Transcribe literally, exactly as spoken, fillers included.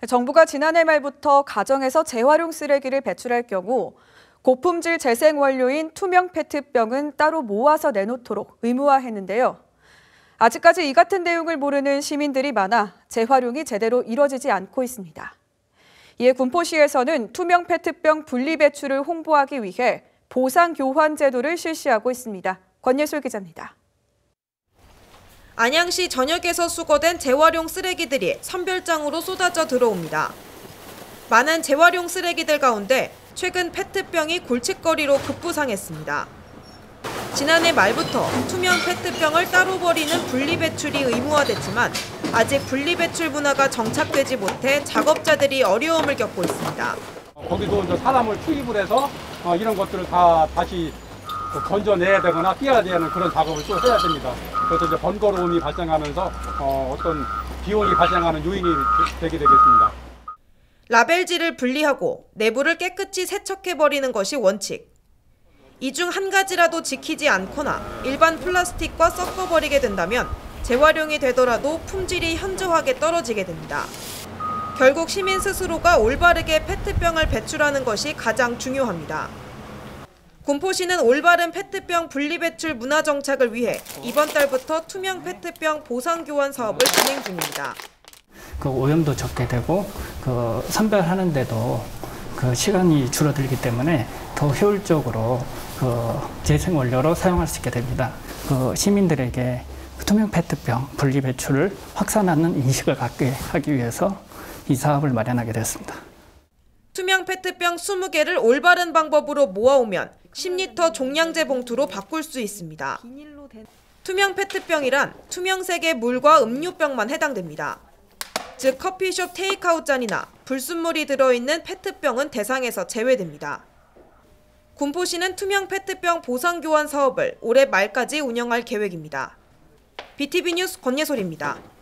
정부가 지난해 말부터 가정에서 재활용 쓰레기를 배출할 경우 고품질 재생 원료인 투명 페트병은 따로 모아서 내놓도록 의무화했는데요. 아직까지 이 같은 내용을 모르는 시민들이 많아 재활용이 제대로 이뤄지지 않고 있습니다. 이에 군포시에서는 투명 페트병 분리 배출을 홍보하기 위해 보상 교환 제도를 실시하고 있습니다. 권예솔 기자입니다. 안양시 전역에서 수거된 재활용 쓰레기들이 선별장으로 쏟아져 들어옵니다. 많은 재활용 쓰레기들 가운데 최근 페트병이 골칫거리로 급부상했습니다. 지난해 말부터 투명 페트병을 따로 버리는 분리배출이 의무화됐지만 아직 분리배출 문화가 정착되지 못해 작업자들이 어려움을 겪고 있습니다. 거기도 이제 사람을 투입을 해서 이런 것들을 다 다시 건져내야 되거나 띄어야 되는 그런 작업을 또 해야 됩니다. 그래서 이제 번거로움이 발생하면서 어, 어떤 비용이 발생하는 요인이 되게 되겠습니다. 라벨지를 분리하고 내부를 깨끗이 세척해버리는 것이 원칙. 이 중 한 가지라도 지키지 않거나 일반 플라스틱과 섞어버리게 된다면 재활용이 되더라도 품질이 현저하게 떨어지게 됩니다. 결국 시민 스스로가 올바르게 페트병을 배출하는 것이 가장 중요합니다. 군포시는 올바른 페트병 분리배출 문화 정착을 위해 이번 달부터 투명 페트병 보상 교환 사업을 진행 중입니다. 그 오염도 적게 되고 그 선별하는데도 그 시간이 줄어들기 때문에 더 효율적으로 그 재생 원료로 사용할 수 있게 됩니다. 그 시민들에게 투명 페트병 분리 배출을 확산하는 인식을 갖게 하기 위해서 이 사업을 마련하게 됐습니다. 투명 페트병 이십 개를 올바른 방법으로 모아오면 십 리터 종량제 봉투로 바꿀 수 있습니다. 투명 페트병이란 투명색의 물과 음료병만 해당됩니다. 즉 커피숍 테이크아웃 잔이나 불순물이 들어있는 페트병은 대상에서 제외됩니다. 군포시는 투명 페트병 보상 교환 사업을 올해 말까지 운영할 계획입니다. 비티비 뉴스 권예솔입니다.